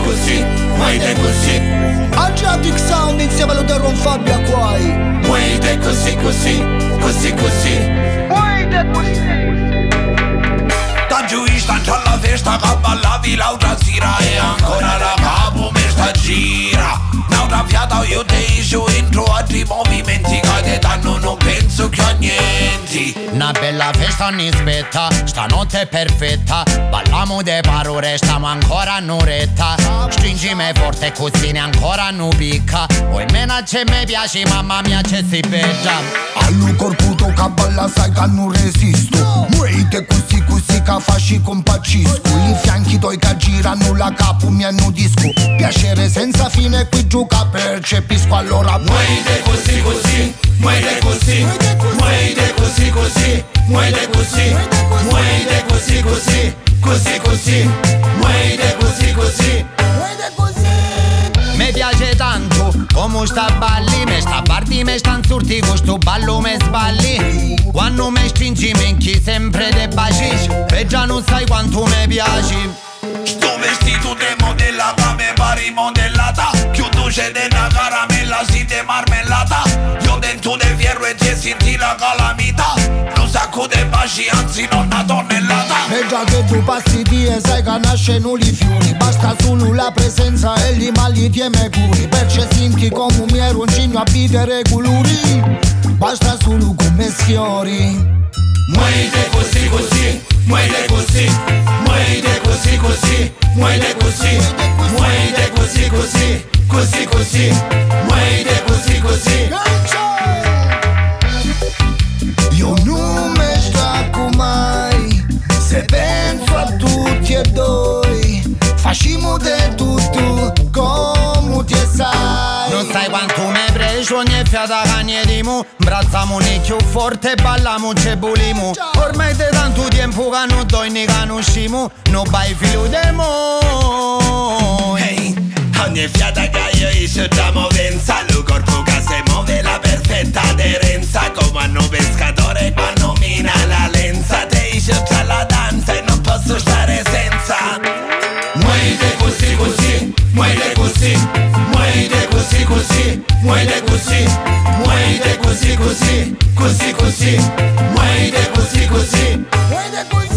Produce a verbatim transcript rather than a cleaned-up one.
così, muovete così. Adriatic Sound insieme allo Deron Fabia Quai. Muovete così, così, così, così. Muovete così. Da giù sta la festa, che ballavi l'altra sera e ancora la capo mi sta gira. Un'altra fiata io te iso entro altri movimenti che te danno, non penso che a niente. Una bella festa ogni spetta, stanotte è perfetta. Balliamo de parole, stiamo ancora a un'oretta. Stringimi forte così ne ancora non picca. Poi mena c'è me piace, mamma mia c'è si bella. Allo corputo che balla sai che non resisto. Muovete così così che facci compacisco. I fianchi tuoi che girano la capo mi hanno disco. Piacere senza fine qui gioca percepisco allora. Muovete così così, muovete così, muovete così così, muovete così, muovete così così, così così, muovete così così. Mi piace tanto come sta balli, me sta parti, me sta insurti, con sto ballo me sballi. Quando mi stringi minchi sempre te baci, e già non sai quanto mi piaci. Sto vestito de modellata, me pari modellata. Chiudo c'è de una caramella, si de marmellata. Io dentro de fierro e ti senti la calamita. Un sacco de baci, anzi non una tonnellata. E già che tu passi via sai che nascono i fiori. Basta solo la presenza e gli mali ti me curi. Perciò senti come mi ero un cigno a vivere colori. Basta solo come sfiori. Muovete così così, muovete così, muovete così così, muovete così, muovete così così, così così, muovete così così. Io non mi stacco mai, se penso a tutti e due. Facciamo di tutto come ti sai. Non sai quanto mi hai preso ogni fiata cagne di mu. Brazziamo più forte e balliamo ce buliamo. Ormai da tanto tempo che non doi ne conosciamo. Non vai filo di mo. Hey, ogni fiata che io iscio già movenza. Lo corpo che si muove la perfetta aderenza. Come hanno pescatore quando mina la lenza. Te iscio già la danza e non posso stare senza. Muovete così così, muovete così, muovete così così, muovete così, muovete così così, così così, muovete così così.